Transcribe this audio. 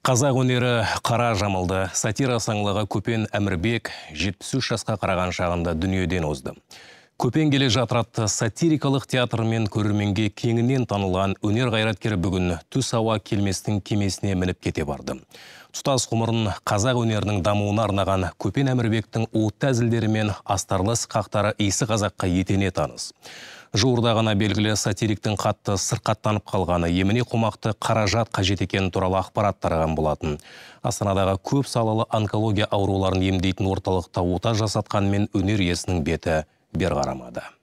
Қазақ өнері қара жамылды. Сатира саңлағы Көпен Әмірбек 73 жасқа қараған шағында дүниеден озды. Көпен келе жатыр атты сатирикалық театрмен көрерменге кеңінен танылған өнер қайраткері бүгін түс ауа келместің кемесіне мініп кете барды. Тұтас ғұмырын қазақ өнерінің дамуына арнаған Көпен Әмірбектің уытты әзілдері мен астарлы сықақтары исі қазаққа етене таныс. Жуырда ғана белгілі сатириктің қатты сырқаттанып қалғаны, еміне қомақты қаражат қажет екені туралы ақпарат тараған болатын. Астанадағы көп салалы онкология ауруларын емдейтін орталықта ота жасатқанмен өнер иесінің беті бер қарамады.